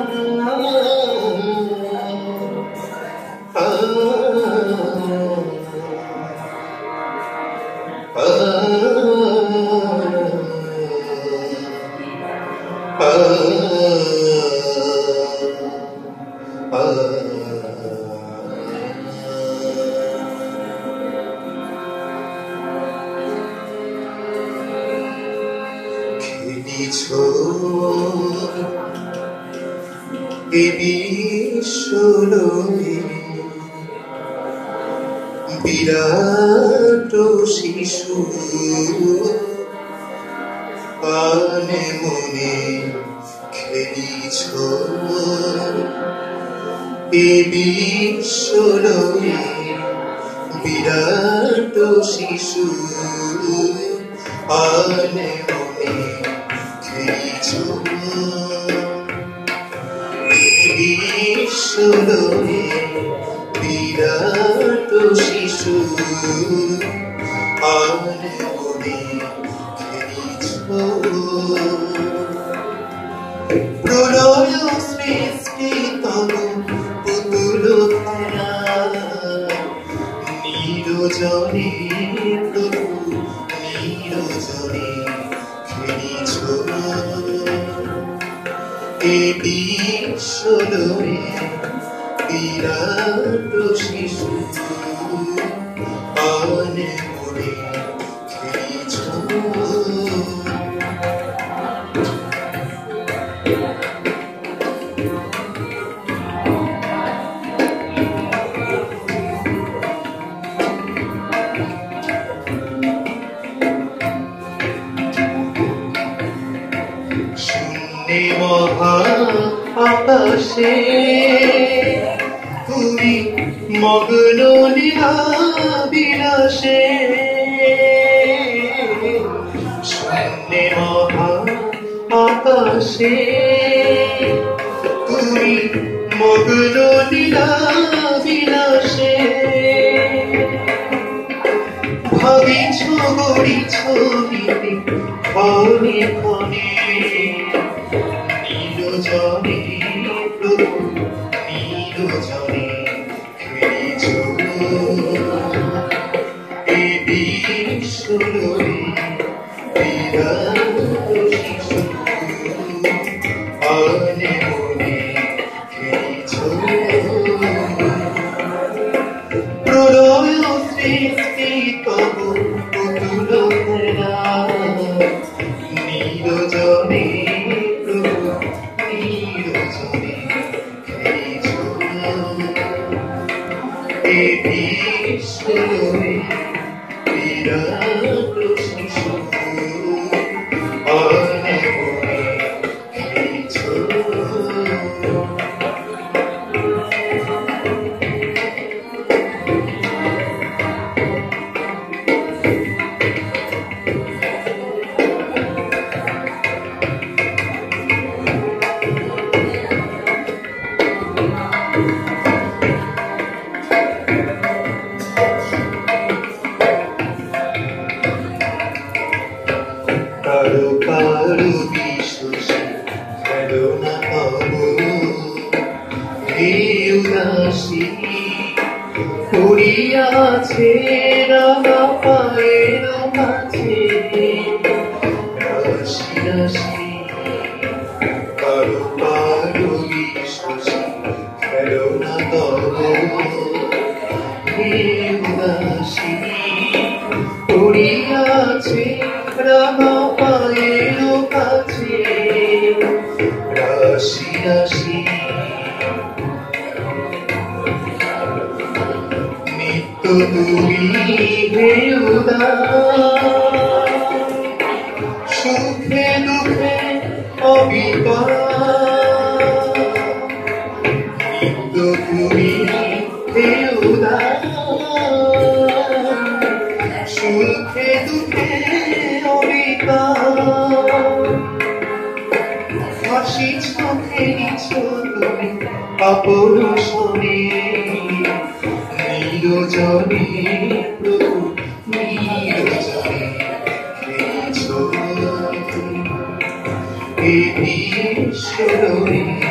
বিরাট শিশু আনে মনে খেলিছ এ বিশ্বলয়ে বিরাট শিশু আনে মনে খেলিছ বিশ্বলয়ে বিরাট শিশু আনে মনে খেলিছ প্রলয় সৃষ্টি তব পুতুল খেলা নিরজনে প্রভু নিরজনে খেলিছ এ বিশ্বলয়ে বিরাট শিশু আনে মনে খেলিছ শূন্যে মহা আকাশে তুমি মগ্ন লীলা বিলাসে শূন্যে মহা আকাশে তুমি মগ্ন লীলা বিলাসে ভাবিছ গড়িছ গীতে ক্ষণে ক্ষণে নিরজনে প্রভু নিরজনে খেলিছ এ বিশ্বলয়ে বিরাট শিশু আনে মনে খেলিছ প্রলয় সৃষ্টি তব পুতুল খেলা নিরজনে প্রভু নিরজনে খেলিছ এ বিশ্বলয়ে বিরাট শিশু আনে মনে খেলিছ কারো কারো বিশ্বসী খেলো না পাবো হে উদাসী পড়িয়াছে রাঙা পায়ের কাছে রাশি রাশি কারো কারো বিশ্বসী খেলো না পাবো হে উদাসী পড়িয়াছে রাঙা পায়ের কাছে রাশি রাশি নিত্য তুমি হে উদাস সুখে দুঃখে অবিকার নিত্য তুমি হে উদাস সুখে দুঃখে হাসি খেলিছ তুমি আপন শোনে নিরজনে প্রভু নিরজনে খেলিছ এ বিশ্বলয়ে